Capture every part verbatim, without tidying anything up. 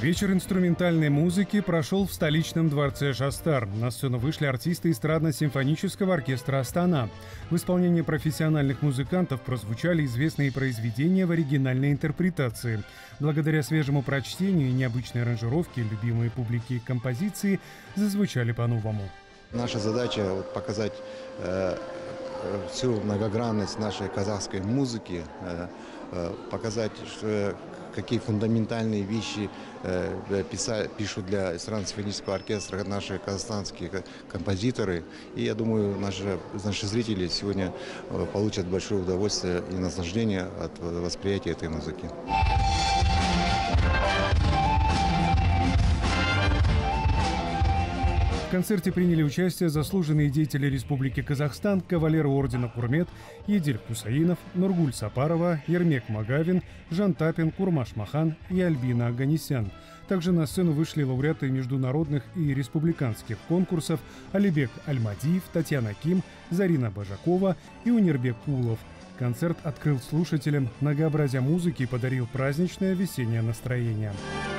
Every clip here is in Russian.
Вечер инструментальной музыки прошел в столичном дворце Жастар. На сцену вышли артисты эстрадно-симфонического оркестра «Астана». В исполнении профессиональных музыкантов прозвучали известные произведения в оригинальной интерпретации. Благодаря свежему прочтению и необычной аранжировке любимые публики композиции зазвучали по-новому. Наша задача вот, показать э, всю многогранность нашей казахской музыки, э, э, показать, что, какие фундаментальные вещи э, писа, пишут для эстрадно-симфонического оркестра наши казахстанские композиторы. И я думаю, наши, наши зрители сегодня э, получат большое удовольствие и наслаждение от восприятия этой музыки. В концерте приняли участие заслуженные деятели Республики Казахстан, кавалеры ордена Курмет Едиль Хусаинов, Нургуль Сапарова, Ермек Магавин, Жан Тапин, Курмаш Махан и Альбина Аганесян. Также на сцену вышли лауреаты международных и республиканских конкурсов Алибек Альмадиев, Татьяна Ким, Зарина Бажакова и Унирбек Кулов. Концерт открыл слушателям многообразие музыки и подарил праздничное весеннее настроение.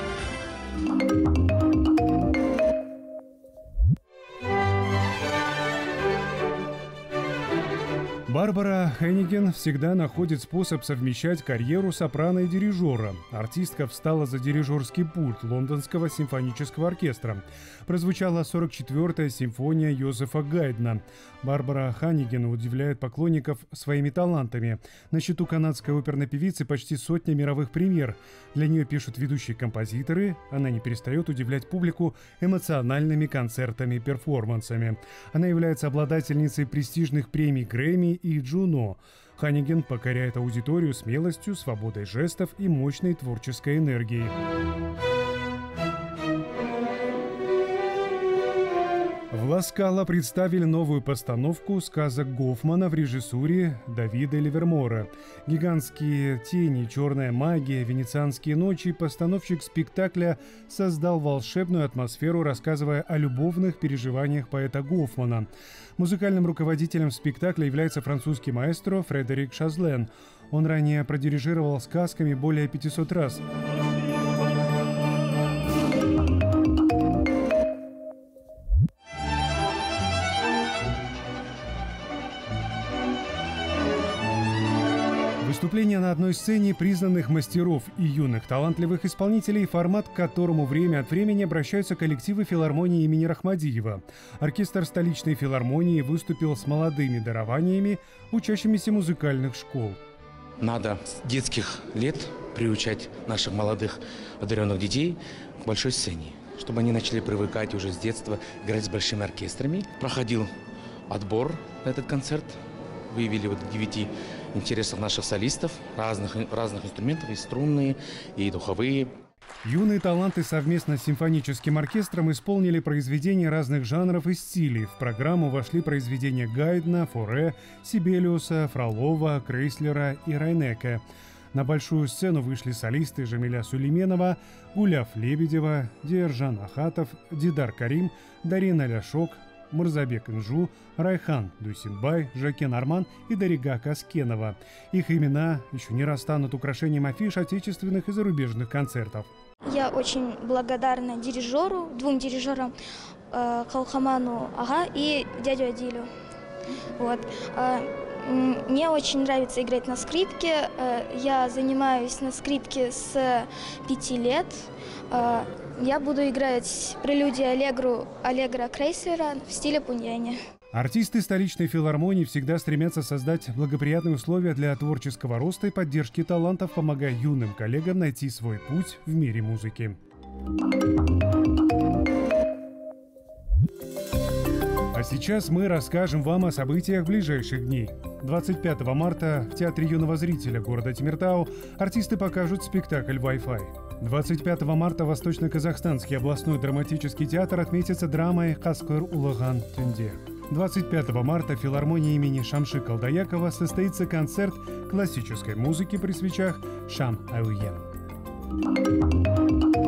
Барбара Хенниген всегда находит способ совмещать карьеру сопрано и дирижера. Артистка встала за дирижерский пульт Лондонского симфонического оркестра. Прозвучала сорок четвёртая симфония Йозефа Гайдна. Барбара Хенниген удивляет поклонников своими талантами. На счету канадской оперной певицы почти сотня мировых премьер. Для нее пишут ведущие композиторы. Она не перестает удивлять публику эмоциональными концертами и перформансами. Она является обладательницей престижных премий Грэмми и Джуно. Хенниген покоряет аудиторию смелостью, свободой жестов и мощной творческой энергией. В Ла Скала представили новую постановку сказок Гофмана в режиссуре Давида Ливермора. Гигантские тени, черная магия, венецианские ночи. Постановщик спектакля создал волшебную атмосферу, рассказывая о любовных переживаниях поэта Гофмана. Музыкальным руководителем спектакля является французский маэстро Фредерик Шазлен. Он ранее продирижировал сказками более пятисот раз. Выступление на одной сцене признанных мастеров и юных талантливых исполнителей, формат, к которому время от времени обращаются коллективы филармонии имени Рахмадиева. Оркестр столичной филармонии выступил с молодыми дарованиями, учащимися музыкальных школ. Надо с детских лет приучать наших молодых одаренных детей к большой сцене, чтобы они начали привыкать уже с детства играть с большими оркестрами. Проходил отбор на этот концерт, выявили вот девяти интересов наших солистов, разных, разных инструментов, и струнные, и духовые. Юные таланты совместно с симфоническим оркестром исполнили произведения разных жанров и стилей. В программу вошли произведения Гайдна, Форе, Сибелиуса, Фролова, Крейслера и Райнеке. На большую сцену вышли солисты Жамиля Сулейменова, Гуляф Лебедева, Диержан Ахатов, Дидар Карим, Дарина Ляшок, Мурзабек Инжу, Райхан Дусинбай, Жакен Арман и Дарига Каскенова. Их имена еще не раз станут украшением афиш отечественных и зарубежных концертов. Я очень благодарна дирижеру, двум дирижерам, э, Калхаману Ага и дядю Адилю. Вот. Э, мне очень нравится играть на скрипке. Э, я занимаюсь на скрипке с пяти лет. Э, Я буду играть прелюдию Аллегру Аллегро Крейслера в стиле пуньяни. Артисты столичной филармонии всегда стремятся создать благоприятные условия для творческого роста и поддержки талантов, помогая юным коллегам найти свой путь в мире музыки. А сейчас мы расскажем вам о событиях ближайших дней. двадцать пятого марта в Театре юного зрителя города Темиртау артисты покажут спектакль Wi-Fi. двадцать пятого марта Восточно-Казахстанский областной драматический театр отметится драмой «Каскыр Улаган Тюнде». двадцать пятого марта в филармонии имени Шамши Калдаякова состоится концерт классической музыки при свечах «Шам Ауен».